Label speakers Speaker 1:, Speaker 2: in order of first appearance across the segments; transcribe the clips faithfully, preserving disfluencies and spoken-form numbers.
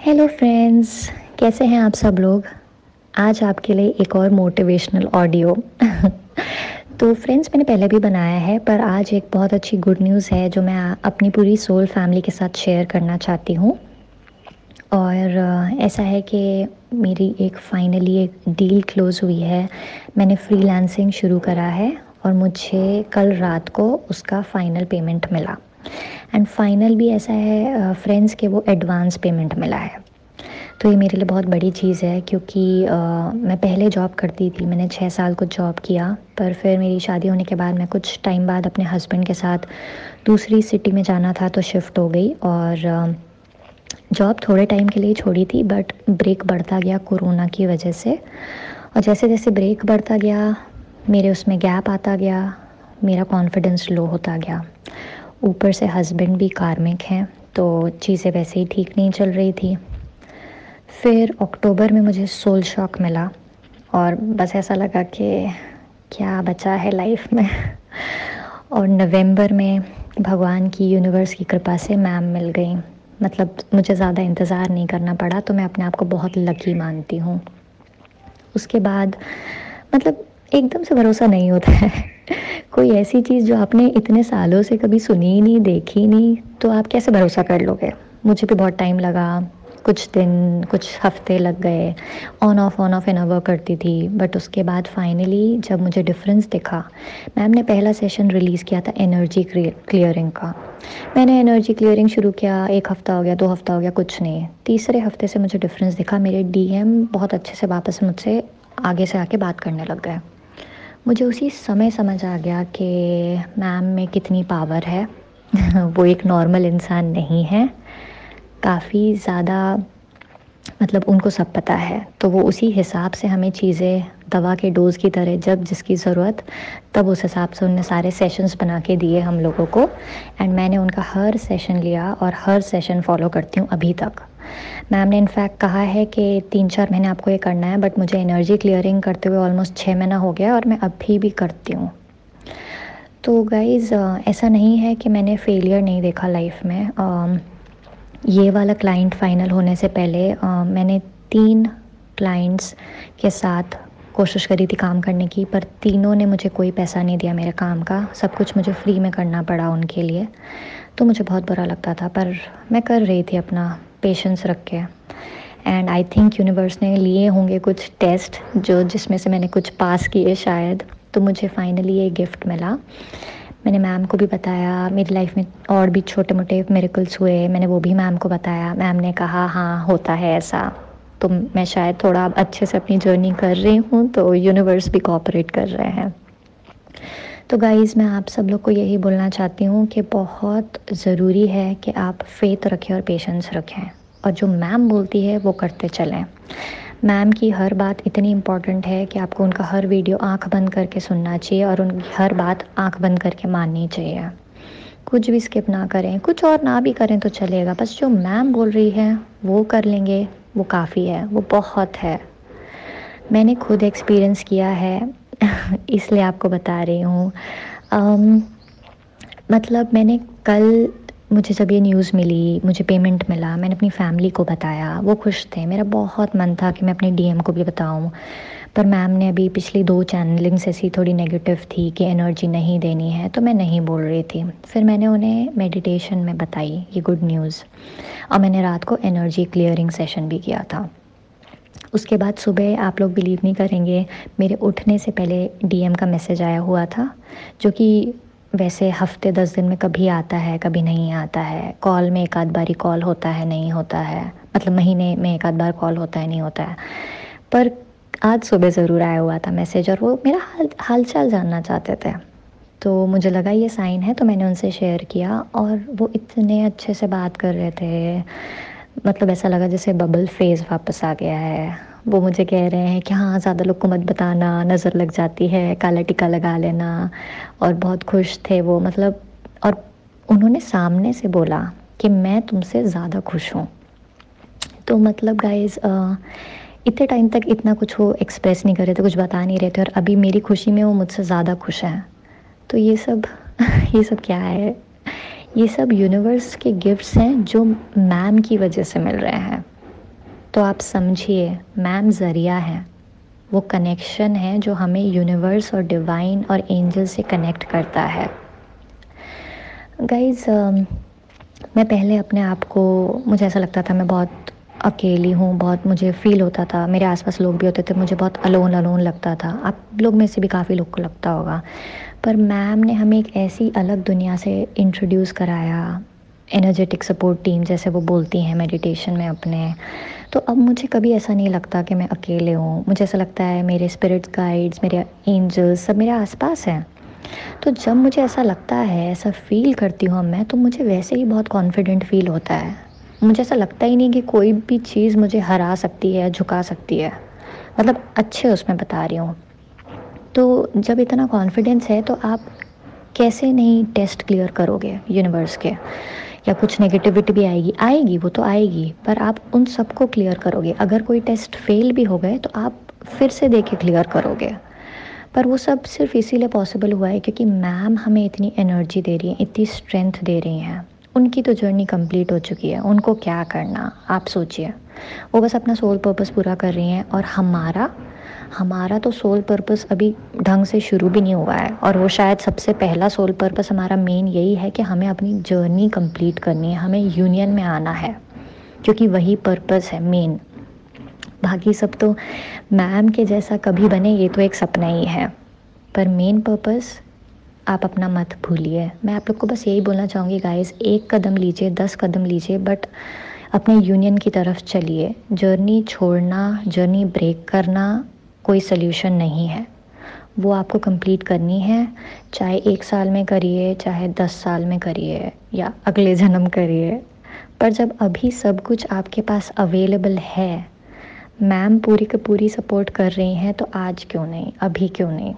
Speaker 1: Hello friends, कैसे हैं आप सब लोग। आज आपके लिए एक और मोटिवेशनल ऑडियो तो फ्रेंड्स, मैंने पहले भी बनाया है, पर आज एक बहुत अच्छी गुड न्यूज़ है जो मैं अपनी पूरी सोल फैमिली के साथ शेयर करना चाहती हूँ। और अ, ऐसा है कि मेरी एक फाइनली एक डील क्लोज़ हुई है। मैंने फ्रीलांसिंग शुरू करा है और मुझे कल रात को उसका फ़ाइनल पेमेंट मिला। एंड फाइनल भी ऐसा है फ्रेंड्स कि वो एडवांस पेमेंट मिला है। तो ये मेरे लिए बहुत बड़ी चीज़ है क्योंकि अ, मैं पहले जॉब करती थी। मैंने छः साल कुछ जॉब किया, पर फिर मेरी शादी होने के बाद मैं कुछ टाइम बाद अपने हस्बैंड के साथ दूसरी सिटी में जाना था तो शिफ्ट हो गई। और अ, जॉब थोड़े टाइम के लिए छोड़ी थी, बट ब्रेक बढ़ता गया कोरोना की वजह से। और जैसे जैसे ब्रेक बढ़ता गया, मेरे उसमें गैप आता गया, मेरा कॉन्फिडेंस लो होता गया। ऊपर से हस्बैंड भी कार्मिक हैं, तो चीज़ें वैसे ही ठीक नहीं चल रही थी। फिर अक्टूबर में मुझे सोल शॉक मिला और बस ऐसा लगा कि क्या बचा है लाइफ में। और नवंबर में भगवान की, यूनिवर्स की कृपा से मैम मिल गई। मतलब मुझे ज़्यादा इंतज़ार नहीं करना पड़ा, तो मैं अपने आप को बहुत लकी मानती हूँ। उसके बाद मतलब एकदम से भरोसा नहीं होता है कोई ऐसी चीज़ जो आपने इतने सालों से कभी सुनी ही नहीं, देखी नहीं, तो आप कैसे भरोसा कर लोगे। मुझे भी बहुत टाइम लगा, कुछ दिन, कुछ हफ्ते लग गए। On off on off an hour करती थी, बट उसके बाद फाइनली जब मुझे डिफरेंस दिखा, मैम ने पहला सेशन रिलीज़ किया था एनर्जी क्लियरिंग का। मैंने एनर्जी क्लियरिंग शुरू किया, एक हफ़्ता हो गया, दो हफ़्ता हो गया, कुछ नहीं। तीसरे हफ्ते से मुझे डिफरेंस दिखा। मेरे डीएम बहुत अच्छे से वापस मुझसे आगे से आके बात करने लग गए। मुझे उसी समय समझ आ गया कि मैम में कितनी पावर है वो एक नॉर्मल इंसान नहीं है, काफ़ी ज़्यादा, मतलब उनको सब पता है। तो वो उसी हिसाब से हमें चीज़ें दवा के डोज़ की तरह, जब जिसकी ज़रूरत तब उस हिसाब से उन्होंने सारे सेशंस बना के दिए हम लोगों को। एंड मैंने उनका हर सेशन लिया और हर सेशन फॉलो करती हूँ अभी तक। मैम ने इनफैक्ट कहा है कि तीन चार महीने आपको ये करना है, बट मुझे एनर्जी क्लियरिंग करते हुए ऑलमोस्ट छः महीना हो गया और मैं अभी भी करती हूँ। तो गाइज़, ऐसा नहीं है कि मैंने फेलियर नहीं देखा लाइफ में। अम, ये वाला क्लाइंट फाइनल होने से पहले अ, मैंने तीन क्लाइंट्स के साथ कोशिश करी थी काम करने की, पर तीनों ने मुझे कोई पैसा नहीं दिया मेरे काम का। सब कुछ मुझे फ्री में करना पड़ा उनके लिए। तो मुझे बहुत बुरा लगता था, पर मैं कर रही थी अपना पेशेंस रख के। एंड आई थिंक यूनिवर्स ने लिए होंगे कुछ टेस्ट, जो जिसमें से मैंने कुछ पास किए शायद, तो मुझे फाइनली ये गिफ्ट मिला। मैंने मैम को भी बताया, मेरी लाइफ में और भी छोटे मोटे मिरेकल्स हुए, मैंने वो भी मैम को बताया। मैम ने कहा हाँ होता है ऐसा। तो मैं शायद थोड़ा अब अच्छे से अपनी जर्नी कर रही हूँ, तो यूनिवर्स भी कोऑपरेट कर रहे हैं। तो गाइज़, मैं आप सब लोग को यही बोलना चाहती हूँ कि बहुत ज़रूरी है कि आप फेथ रखें और पेशेंस रखें, और जो मैम बोलती है वो करते चलें। मैम की हर बात इतनी इम्पॉर्टेंट है कि आपको उनका हर वीडियो आंख बंद करके सुनना चाहिए और उनकी हर बात आंख बंद करके माननी चाहिए। कुछ भी स्किप ना करें, कुछ और ना भी करें तो चलेगा, बस जो मैम बोल रही है वो कर लेंगे, वो काफ़ी है, वो बहुत है। मैंने खुद एक्सपीरियंस किया है इसलिए आपको बता रही हूँ। अम, मतलब मैंने कल, मुझे जब ये न्यूज़ मिली, मुझे पेमेंट मिला, मैंने अपनी फैमिली को बताया, वो खुश थे। मेरा बहुत मन था कि मैं अपने डीएम को भी बताऊं, पर मैम ने अभी पिछली दो चैनलिंग्स ऐसी थोड़ी नेगेटिव थी कि एनर्जी नहीं देनी है, तो मैं नहीं बोल रही थी। फिर मैंने उन्हें मेडिटेशन में बताई ये गुड न्यूज़, और मैंने रात को एनर्जी क्लियरिंग सेशन भी किया था। उसके बाद सुबह, आप लोग बिलीव नहीं करेंगे, मेरे उठने से पहले डीएम का मैसेज आया हुआ था, जो कि वैसे हफ्ते दस दिन में कभी आता है, कभी नहीं आता है। कॉल में एक आध बारी कॉल होता है, नहीं होता है, मतलब महीने में एक आध बार कॉल होता है, नहीं होता है। पर आज सुबह ज़रूर आया हुआ था मैसेज, और वो मेरा हाल हाल चाल जानना चाहते थे। तो मुझे लगा ये साइन है, तो मैंने उनसे शेयर किया, और वो इतने अच्छे से बात कर रहे थे। मतलब ऐसा लगा जैसे बबल फेज़ वापस आ गया है। वो मुझे कह रहे हैं कि हाँ, ज़्यादा लोग को मत बताना, नज़र लग जाती है, काला टीका लगा लेना। और बहुत खुश थे वो, मतलब। और उन्होंने सामने से बोला कि मैं तुमसे ज़्यादा खुश हूँ। तो मतलब गाइज़, इतने टाइम तक इतना कुछ वो एक्सप्रेस नहीं कर रहे थे, कुछ बता नहीं रहे थे, और अभी मेरी खुशी में वो मुझसे ज़्यादा खुश हैं। तो ये सब ये सब क्या है? ये सब यूनिवर्स के गिफ्ट्स हैं जो मैम की वजह से मिल रहे हैं। तो आप समझिए मैम ज़रिया है, वो कनेक्शन है जो हमें यूनिवर्स और डिवाइन और एंजल से कनेक्ट करता है। गाइज़ मैं पहले अपने आप को, मुझे ऐसा लगता था मैं बहुत अकेली हूँ, बहुत मुझे फ़ील होता था, मेरे आसपास लोग भी होते थे, मुझे बहुत अलोन अलोन लगता था। आप लोग में से भी काफ़ी लोग को लगता होगा। पर मैम ने हमें एक ऐसी अलग दुनिया से इंट्रोड्यूस कराया, एनर्जेटिक सपोर्ट टीम जैसे वो बोलती हैं मेडिटेशन में अपने। तो अब मुझे कभी ऐसा नहीं लगता कि मैं अकेले हूँ। मुझे ऐसा लगता है मेरे स्पिरिट्स गाइड्स, मेरे एंजल्स सब मेरे आसपास हैं। तो जब मुझे ऐसा लगता है, ऐसा फ़ील करती हूँ मैं, तो मुझे वैसे ही बहुत कॉन्फिडेंट फ़ील होता है। मुझे ऐसा लगता ही नहीं कि कोई भी चीज़ मुझे हरा सकती है, झुका सकती है। मतलब अच्छे उसमें बता रही हूँ। तो जब इतना कॉन्फिडेंस है तो आप कैसे नहीं टेस्ट क्लियर करोगे यूनिवर्स के, या कुछ नेगेटिविटी भी आएगी आएगी वो तो आएगी, पर आप उन सबको क्लियर करोगे। अगर कोई टेस्ट फेल भी हो गए तो आप फिर से दे के क्लियर करोगे। पर वो सब सिर्फ इसीलिए पॉसिबल हुआ है क्योंकि मैम हमें इतनी एनर्जी दे रही हैं, इतनी स्ट्रेंथ दे रही हैं। उनकी तो जर्नी कंप्लीट हो चुकी है, उनको क्या करना आप सोचिए। वो बस अपना सोल पर्पस पूरा कर रही हैं, और हमारा हमारा तो सोल पर्पस अभी ढंग से शुरू भी नहीं हुआ है। और वो शायद सबसे पहला सोल पर्पस हमारा मेन यही है कि हमें अपनी जर्नी कंप्लीट करनी है, हमें यूनियन में आना है, क्योंकि वही पर्पस है मेन। बाकी सब तो मैम के जैसा कभी बने ये तो एक सपना ही है, पर मेन पर्पस आप अपना मत भूलिए। मैं आप लोग को बस यही बोलना चाहूँगी गाइस, एक कदम लीजिए, दस कदम लीजिए, बट अपने यूनियन की तरफ चलिए। जर्नी छोड़ना, जर्नी ब्रेक करना कोई सल्यूशन नहीं है। वो आपको कंप्लीट करनी है, चाहे एक साल में करिए, चाहे दस साल में करिए, या अगले जन्म करिए। पर जब अभी सब कुछ आपके पास अवेलेबल है, मैम पूरी की पूरी सपोर्ट कर रही हैं, तो आज क्यों नहीं, अभी क्यों नहीं।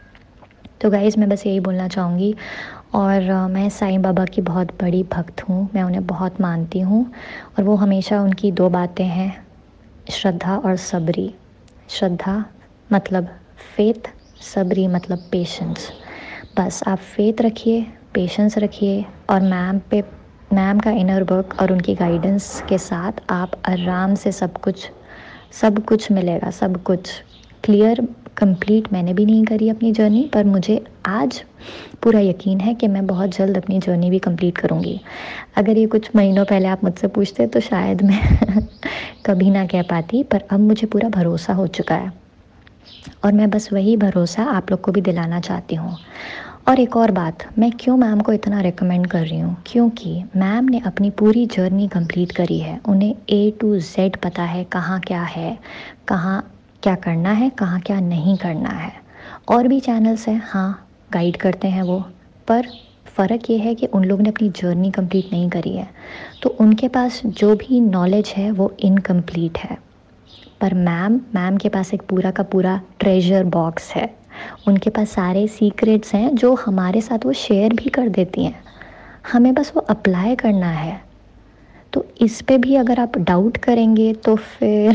Speaker 1: तो गाइज़ मैं बस यही बोलना चाहूँगी। और uh, मैं साईं बाबा की बहुत बड़ी भक्त हूँ, मैं उन्हें बहुत मानती हूँ। और वो हमेशा, उनकी दो बातें हैं, श्रद्धा और सबरी। श्रद्धा मतलब फेथ, सबरी मतलब पेशेंस। बस आप फेथ रखिए, पेशेंस रखिए, और मैम पे मैम का इनर वर्क और उनकी गाइडेंस के साथ आप आराम से सब कुछ सब कुछ मिलेगा, सब कुछ क्लियर। कंप्लीट मैंने भी नहीं करी अपनी जर्नी, पर मुझे आज पूरा यकीन है कि मैं बहुत जल्द अपनी जर्नी भी कंप्लीट करूँगी। अगर ये कुछ महीनों पहले आप मुझसे पूछते तो शायद मैं कभी ना कह पाती, पर अब मुझे पूरा भरोसा हो चुका है, और मैं बस वही भरोसा आप लोग को भी दिलाना चाहती हूँ। और एक और बात, मैं क्यों मैम को इतना रिकमेंड कर रही हूँ, क्योंकि मैम ने अपनी पूरी जर्नी कंप्लीट करी है। उन्हें ए टू जेड पता है कहाँ क्या है, कहाँ क्या करना है, कहाँ क्या नहीं करना है। और भी चैनल्स हैं, हाँ गाइड करते हैं वो, पर फ़र्क ये है कि उन लोगों ने अपनी जर्नी कंप्लीट नहीं करी है, तो उनके पास जो भी नॉलेज है वो इनकम्प्लीट है। पर मैम मैम के पास एक पूरा का पूरा ट्रेजर बॉक्स है, उनके पास सारे सीक्रेट्स हैं जो हमारे साथ वो शेयर भी कर देती हैं, हमें बस वो अप्लाई करना है। तो इस पे भी अगर आप डाउट करेंगे तो फिर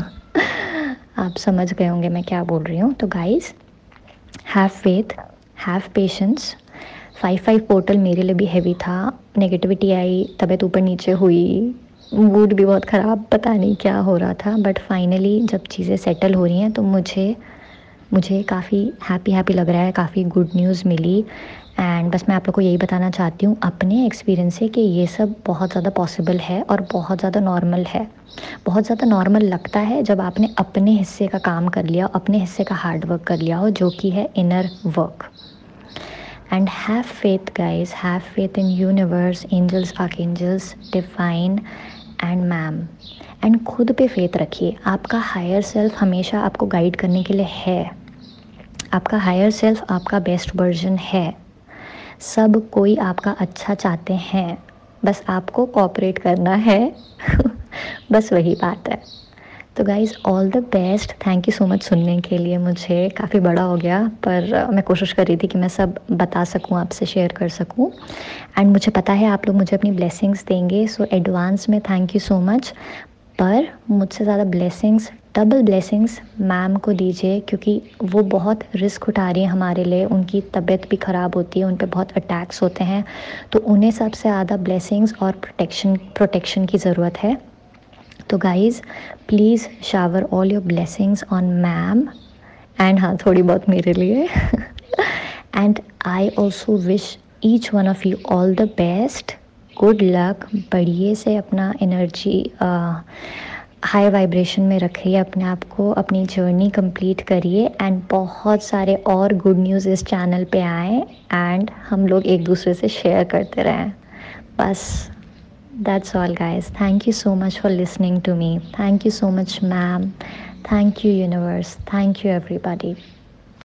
Speaker 1: आप समझ गए होंगे मैं क्या बोल रही हूँ। तो guys, have faith, have patience. Five five portal मेरे लिए भी हैवी था, नेगेटिविटी आई, तबीयत ऊपर नीचे हुई, मूड भी बहुत ख़राब, पता नहीं क्या हो रहा था। बट फाइनली जब चीज़ें सेटल हो रही हैं तो मुझे मुझे काफ़ी हैप्पी हैप्पी लग रहा है, काफ़ी गुड न्यूज़ मिली। एंड बस मैं आप लोग को यही बताना चाहती हूँ अपने एक्सपीरियंस से कि ये सब बहुत ज़्यादा पॉसिबल है और बहुत ज़्यादा नॉर्मल है। बहुत ज़्यादा नॉर्मल लगता है जब आपने अपने हिस्से का काम कर लिया, अपने हिस्से का हार्ड वर्क कर लिया हो, जो कि है inner work. And have faith guys, have faith in universe, angels, archangels, divine and ma'am. And खुद पे फेथ रखिए, आपका हायर सेल्फ हमेशा आपको गाइड करने के लिए है। आपका हायर सेल्फ आपका बेस्ट वर्जन है। सब कोई आपका अच्छा चाहते हैं, बस आपको कोऑपरेट करना है बस वही बात है। तो guys all the best, thank you so much सुनने के लिए। मुझे काफ़ी बड़ा हो गया, पर मैं कोशिश कर रही थी कि मैं सब बता सकूं, आपसे शेयर कर सकूं। एंड मुझे पता है आप लोग मुझे अपनी ब्लेसिंग्स देंगे, सो एडवांस में थैंक यू सो मच। पर मुझसे ज़्यादा ब्लेसिंग्स, डबल ब्लेसिंग्स मैम को दीजिए, क्योंकि वो बहुत रिस्क उठा रही हैं हमारे लिए। उनकी तबीयत भी ख़राब होती है, उन पे बहुत अटैक्स होते हैं, तो उन्हें सबसे ज़्यादा ब्लेसिंग्स और प्रोटेक्शन प्रोटेक्शन की ज़रूरत है। तो guys please shower all your blessings on ma'am, and हाँ थोड़ी बहुत मेरे लिए and I also wish each one of you all the best, good luck, बढ़िए से अपना एनर्जी हाई वाइब्रेशन में रखिए अपने आप को, अपनी जर्नी कंप्लीट करिए एंड बहुत सारे और गुड न्यूज़ इस चैनल पे आए एंड हम लोग एक दूसरे से शेयर करते रहें। बस that's all guys, thank you so much for listening to me, thank you so much ma'am, thank you universe, thank you everybody.